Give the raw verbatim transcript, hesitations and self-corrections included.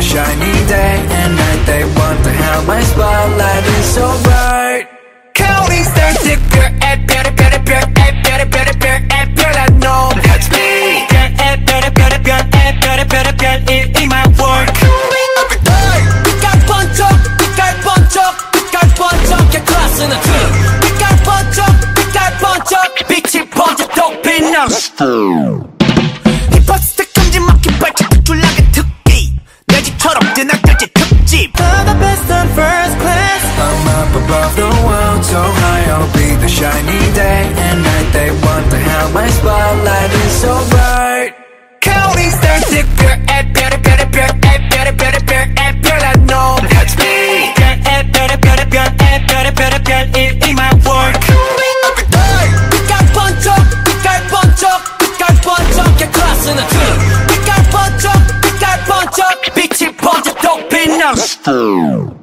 shiny day and night. They wonder how my spotlight is so bright. Counting stars, ticker, and better, better, better, and better, better, better, and better. I know that's me. And better, better, better, and better, better, better, it ain't my work. Every day, 빛깔 번쩍, 빛깔 번쩍, 빛깔 번쩍, get class in the club. 빛깔 번쩍, 빛깔 번쩍, 빛이 번쩍 또 빛나. 힙합스틱 금지 막힌 발짝 툭줄나게 특기. 내 집처럼 뜨나들지 특집. I'm the best on first class. I'm up above the world, so high. I'll be the shiny day and night. They wonder how my spotlight is so bright. Counting stars, ticker, and better, better, better, and better, better, better, and better. I know that's me. And better, better, better, and better, better, better, it ain't my work. Every day, 빛깔 번쩍, 빛깔 번쩍, 빛깔 번쩍, get class in the club. 빛깔 번쩍, 빛깔 번쩍, 빛이 번쩍 또 빛나.